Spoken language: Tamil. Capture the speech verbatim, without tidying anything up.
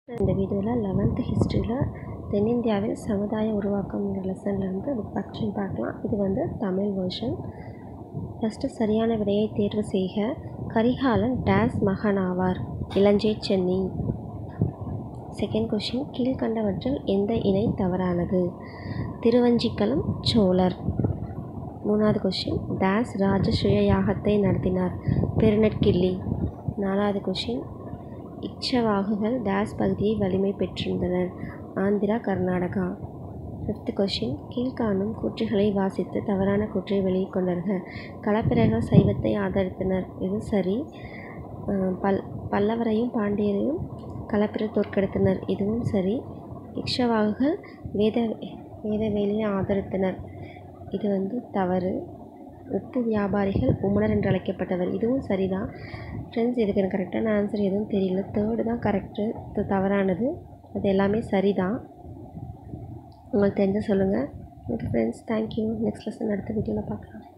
இந்த வீடியோவில் லெவன்த்து ஹிஸ்ட்ரியில் தென்னிந்தியாவில் சமுதாய உருவாக்கம்ங்கிற லெசன்லேருந்து புக் ஆக்ஷன் பார்க்கலாம். இது வந்து தமிழ் வெர்ஷன். ஃபஸ்ட்டு சரியான விடையை தேர்வு செய்க. கரிகாலன் டேஸ் மகன் ஆவார். இளஞ்சே சென்னி. செகண்ட் கொஷின், கீழ்கண்டவற்றில் எந்த இணை தவறானது? திருவஞ்சிக்கலம் சோழர். மூணாவது கொஷின், டேஸ் ராஜசுய யாகத்தை நடத்தினார். பெருநெற்கிள்ளி. நாலாவது கொஷின், இக்ஷவாகுகள் டேஸ் பகுதியை வலிமை பெற்றிருந்தனர். ஆந்திரா, கர்நாடகா. ஃபிஃப்த் கொஷின், கீழ்காணும் கூற்றுகளை வாசித்து தவறான கூற்றை வெளிக்கொணர்க. களப்பிரர்கள் சைவத்தை ஆதரித்தனர். இது சரி. பல் பல்லவரையும் பாண்டியரையும் களப்பிரர் தோற்கடித்தனர். இதுவும் சரி. இக்ஷவாகுகள் வேத வேதவேலியை ஆதரித்தனர். இது வந்து தவறு. உப்பு வியாபாரிகள் உமணர் என்று அழைக்கப்பட்டவர். இதுவும் சரிதான். ஃப்ரெண்ட்ஸ், இதுக்கு எனக்கு கரெக்டான ஆன்சர் எதுவும் தெரியல. தேர்டு தான் கரெக்டு, தவறானது. அது எல்லாமே சரிதான். உங்களுக்கு தெரிஞ்ச சொல்லுங்கள். Okay friends, thank you. Next lesson அடுத்த வீடியோவில் பார்க்கலாம்.